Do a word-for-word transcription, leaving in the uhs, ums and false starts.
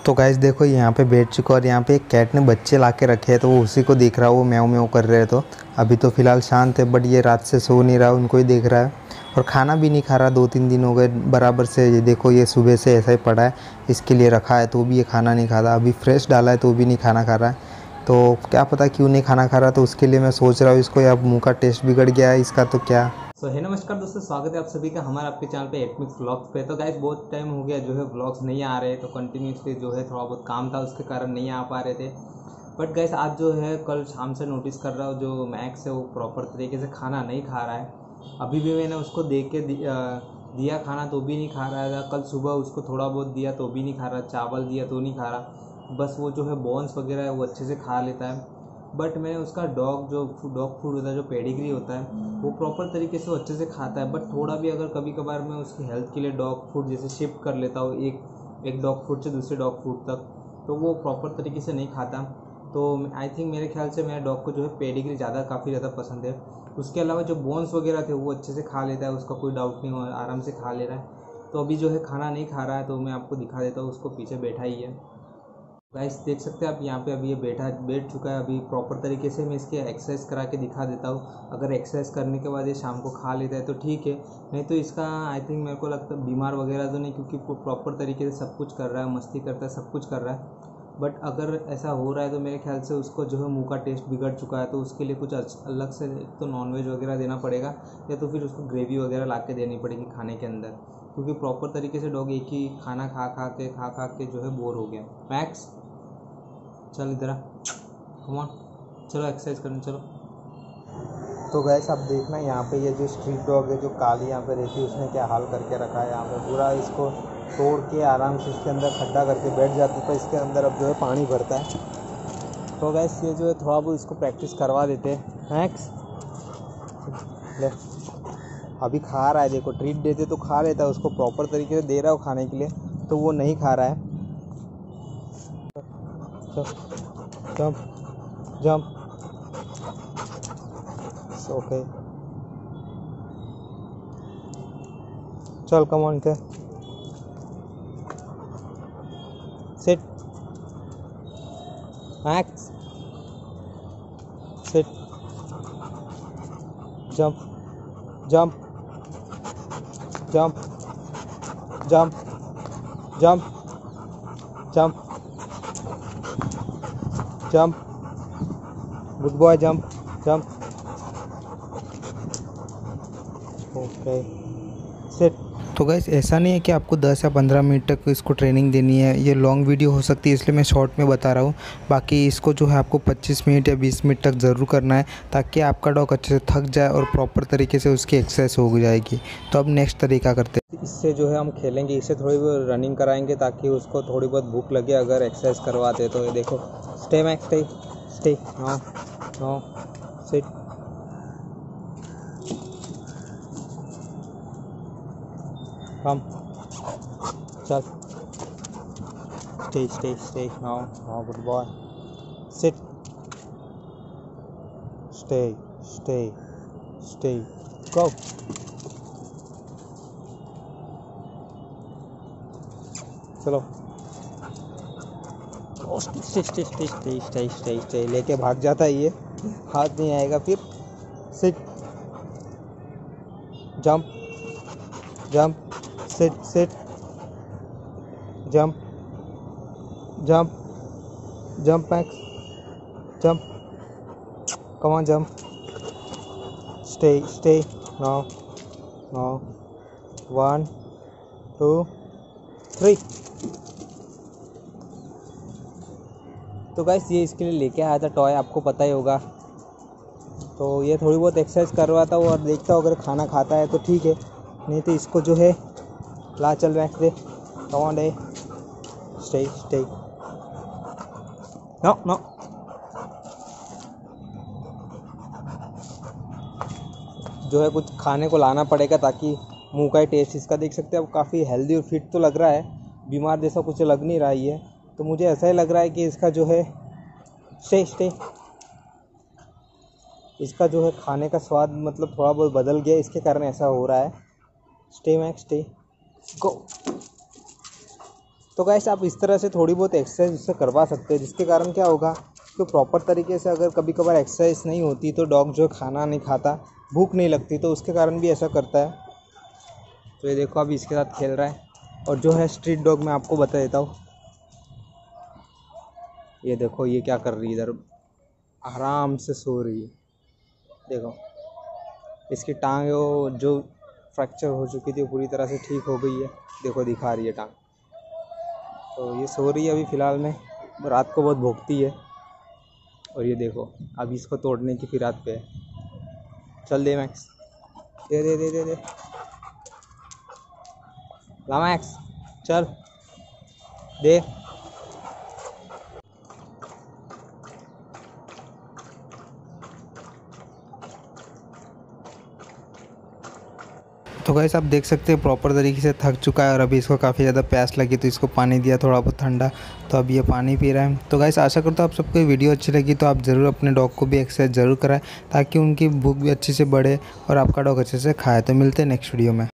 तो गाइस देखो यहाँ पे बैठ चुका और यहाँ पे एक कैट ने बच्चे ला के रखे हैं, तो वो उसी को देख रहा है। वो म्याऊं म्याऊं कर रहे हैं। तो अभी तो फ़िलहाल शांत है, बट ये रात से सो नहीं रहा, उनको ही देख रहा है और खाना भी नहीं खा रहा। दो तीन दिन हो गए बराबर से। ये देखो ये सुबह से ऐसा ही पड़ा है, इसके लिए रखा है तो भी ये खाना नहीं खा रहा। अभी फ्रेश डाला है तो भी नहीं खाना खा रहा है। तो क्या पता क्यों नहीं खाना खा रहा। तो उसके लिए मैं सोच रहा हूँ इसको, या मुँह का टेस्ट बिगड़ गया है इसका तो क्या। सो so, है नमस्कार दोस्तों, स्वागत है आप सभी का हमारे आपके चैनल पे एटमिक्स व्लॉग्स पे। तो गाइस बहुत टाइम हो गया जो है व्लॉग्स नहीं आ रहे, तो कंटिन्यूसली जो है थोड़ा बहुत काम था उसके कारण नहीं आ पा रहे थे। बट गाइस आज जो है कल शाम से नोटिस कर रहा हूँ जो मैक्स है वो प्रॉपर तरीके से खाना नहीं खा रहा है। अभी भी मैंने उसको देख के दिया खाना तो भी नहीं खा रहा है। कल सुबह उसको थोड़ा बहुत दिया तो भी नहीं खा रहा, चावल दिया तो नहीं खा रहा। बस वो जो है बोन्स वगैरह है वो अच्छे से खा लेता है। बट मैंने उसका डॉग जो डॉग फूड होता है, जो पेडिग्री होता है, वो प्रॉपर तरीके से वो अच्छे से खाता है। बट थोड़ा भी अगर कभी कभार मैं उसकी हेल्थ के लिए डॉग फूड जैसे शिफ्ट कर लेता हूँ एक एक डॉग फूड से दूसरे डॉग फूड तक, तो वो प्रॉपर तरीके से नहीं खाता। तो आई थिंक मेरे ख्याल से मेरे डॉग को जो है पेडिग्री ज़्यादा काफ़ी ज़्यादा पसंद है। उसके अलावा जो बोन्स वगैरह थे वो अच्छे से खा लेता है, उसका कोई डाउट नहीं हो, आराम से खा ले रहा है। तो अभी जो है खाना नहीं खा रहा है, तो मैं आपको दिखा देता हूँ, उसको पीछे बैठा ही है। गाइस देख सकते हैं आप यहाँ पे, अभी ये बैठा बैठ चुका है। अभी प्रॉपर तरीके से मैं इसकी एक्सरसाइज करा के दिखा देता हूँ। अगर एक्सरसाइज करने के बाद ये शाम को खा लेता है तो ठीक है, नहीं तो इसका आई थिंक मेरे को लगता है बीमार वगैरह तो नहीं, क्योंकि प्रॉपर तरीके से सब कुछ कर रहा है, मस्ती करता है, सब कुछ कर रहा है। बट अगर ऐसा हो रहा है तो मेरे ख्याल से उसको जो है मुँह का टेस्ट बिगड़ चुका है। तो उसके लिए कुछ अलग से तो नॉनवेज वगैरह देना पड़ेगा, या तो फिर उसको ग्रेवी वगैरह ला के देनी पड़ेगी खाने के अंदर, क्योंकि प्रॉपर तरीके से डॉग एक ही खाना खा खा के खा खा के जो है बोर हो गया। मैक्स चल इधर आ, कम ऑन, चलो एक्सरसाइज करने चलो। तो गैस आप देखना यहाँ पे ये जो स्ट्रीट डॉग है, जो काली यहाँ पे रहती है, उसने क्या हाल करके रखा है। यहाँ पे पूरा इसको तोड़ के आराम से इसके अंदर खड्डा करके बैठ जाती, तो इसके अंदर अब जो है पानी भरता है। तो गैस ये जो है थोड़ा बहुत इसको प्रैक्टिस करवा देते हैं। मैक्स ले, अभी खा रहा है, देखो ट्रीट देते तो खा लेता है, उसको प्रॉपर तरीके से दे रहा हो खाने के लिए तो वो नहीं खा रहा है। जंप जंप ओके, चल कम ऑन के sit Max, sit jump jump jump jump jump jump jump, good boy, jump jump okay, sit. तो गाइस ऐसा नहीं है कि आपको दस या पंद्रह मिनट तक इसको ट्रेनिंग देनी है, ये लॉन्ग वीडियो हो सकती है, इसलिए मैं शॉर्ट में बता रहा हूँ। बाकी इसको जो है आपको पच्चीस मिनट या बीस मिनट तक ज़रूर करना है, ताकि आपका डॉग अच्छे से थक जाए और प्रॉपर तरीके से उसकी एक्सरसाइज हो जाएगी। तो अब नेक्स्ट तरीका करते हैं, इससे जो है हम खेलेंगे, इससे थोड़ी बहुत रनिंग कराएंगे ताकि उसको थोड़ी बहुत भूख लगे अगर एक्सरसाइज करवाते। तो ये देखो, stay Max, stay stay no no sit, come, चल, stay stay stay no no, good boy, sit, stay stay stay, go, चलो, stay stay stay stay stay stay stay, लेके भाग जाता है ये, हाथ नहीं आएगा फिर। Sit jump jump, sit sit jump jump jump Max, jump, come on, jump, stay stay no no, one two three. तो गाइस ये इसके लिए लेके आया था टॉय, आपको पता ही होगा। तो ये थोड़ी बहुत एक्सरसाइज करवाता हूँ और देखता हूँ, अगर खाना खाता है तो ठीक है, नहीं तो इसको जो है ला, चल मैक्स दे, कम ऑन डे, स्टे स्टे नो नो, जो है कुछ खाने को लाना पड़ेगा ताकि मुंह का ही टेस्ट इसका देख सकते हैं। अब काफ़ी हेल्दी और फिट तो लग रहा है, बीमार जैसा कुछ लग नहीं रहा है। तो मुझे ऐसा ही लग रहा है कि इसका जो है स्टे स्टे इसका जो है खाने का स्वाद मतलब थोड़ा बहुत बदल गया, इसके कारण ऐसा हो रहा है। Stay Max, stay go. तो गाइस आप इस तरह से थोड़ी बहुत एक्सरसाइज उससे करवा सकते हैं, जिसके कारण क्या होगा तो प्रॉपर तरीके से अगर कभी कभार एक्सरसाइज नहीं होती तो डॉग जो खाना नहीं खाता, भूख नहीं लगती, तो उसके कारण भी ऐसा करता है। तो ये देखो अभी इसके साथ खेल रहा है। और जो है स्ट्रीट डॉग मैं आपको बता देता हूँ, ये देखो ये क्या कर रही है, इधर आराम से सो रही है। देखो इसकी टांग वो जो फ्रैक्चर हो चुकी थी वो पूरी तरह से ठीक हो गई है। देखो दिखा रही है टांग। तो ये सो रही है अभी फ़िलहाल में, रात को बहुत भौंकती है। और ये देखो अभी इसको तोड़ने की फिराक पे है। चल दे मैक्स, दे दे दे दे दे ला मैक्स, चल दे। तो गाइस आप देख सकते हैं प्रॉपर तरीके से थक चुका है और अभी इसको काफ़ी ज़्यादा प्यास लगी तो इसको पानी दिया थोड़ा बहुत ठंडा, तो अभी ये पानी पी रहा है। तो गाइस आशा करता हूँ आप सबको वीडियो अच्छी लगी तो आप ज़रूर अपने डॉग को भी एक्सरसाइज ज़रूर कराएं ताकि उनकी भूख भी अच्छे से बढ़े और आपका डॉग अच्छे से खाए। तो मिलते हैं नेक्स्ट वीडियो में।